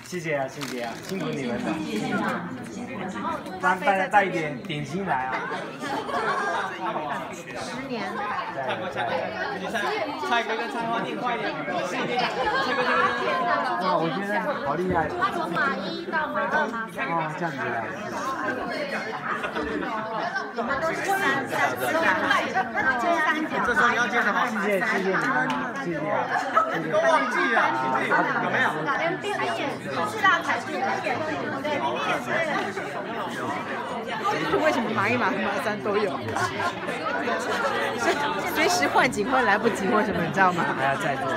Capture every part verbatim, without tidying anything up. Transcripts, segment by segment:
谢谢啊，谢谢啊，辛苦你们了。让大家带一点点心来啊。 十年。 蔡哥，蔡哥，蔡哥跟蔡花念快一点。蔡哥，蔡哥，哇，我觉得好厉害。 他从马一到马二马三。 哦，这样子啊。 你们都是三三四啊，这三角。 这时候你要接什么？ 谢谢，谢谢你们，谢谢啊，谢谢。 都忘记了，有没有？ 连电影四大才是对，明天也是。 为什么马一、马二、马三都有？随时换景会来不及，或什么你知道吗？ 还要再做。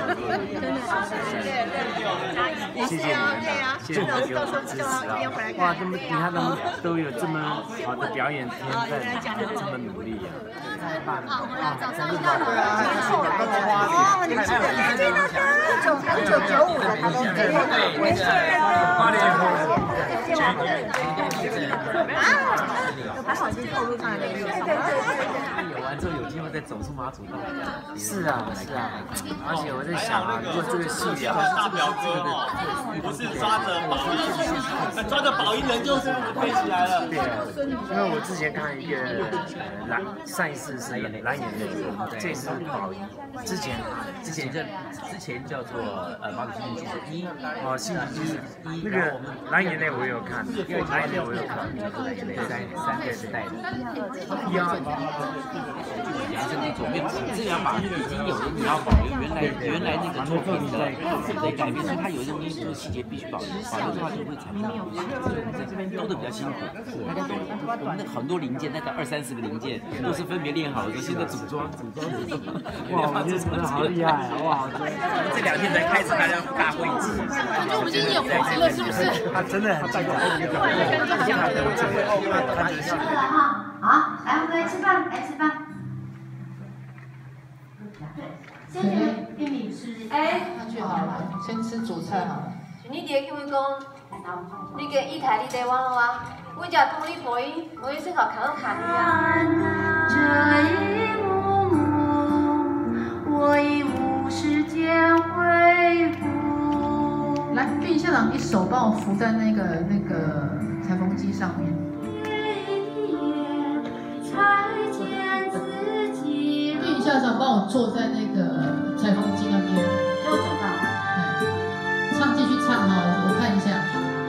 谢谢你们，谢谢你们给我支持啊！哇，这么你看他们都有这么好的表演天分，这么努力啊！太棒了！啊，真的吗？ 对啊， 哦，你记得你记得一九一九九五的他都对，没事啊。 八零后。 啊，还好已经透露出来了。对对对。 有完之后有机会再走出马祖道。是啊，是啊。而且我在想啊，如果这个戏啊， 大表哥哦，不是抓着宝音，抓着宝音人就是飞起来了。 对，因为我之前看一个蓝，上一次是蓝眼泪，这次宝音。之前之前叫之前叫做呃马祖新剧一哦，新剧一那个蓝眼泪我有看，因为蓝眼泪我有看，蓝眼泪三三个时代的。一二。 延伸那种没有，这样把已经有的你要保留原来原来那个作品的的改编，所以它有一种艺术细节必须保留，保留的话就会产生在这边弄得比较辛苦。大家都我们那很多零件，那个二三十个零件都是分别练好的，现在组装组装组装。 哇，我觉得真的好厉害啊！哇， 这两天才开始大家大会议。 感觉我们今天有活了，是不是？ 他真的很精彩。 吃了哈，好，来我们来吃饭，来吃饭。先去玉米吃。哎， 那就好了，先吃主菜好了。 你第一句会讲，你个一台你台湾的话，我家同你播音，我也是好看好看的呀。这一幕幕，我已无时间恢复。 来，玉校长，一手帮我扶在那个那个裁缝机上面。玉校长，帮我坐在那个裁缝机那边。 给我找到。 嗯，唱继续唱哈，我看一下。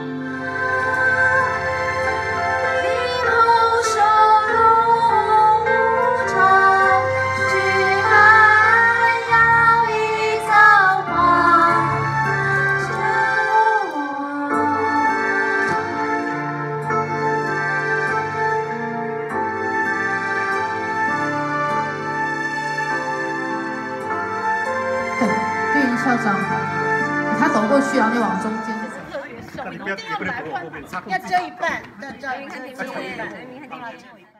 校长，他走过去啊，你往中间。 你不要，你不能过后面， 要遮一半，要遮一半，遮一半。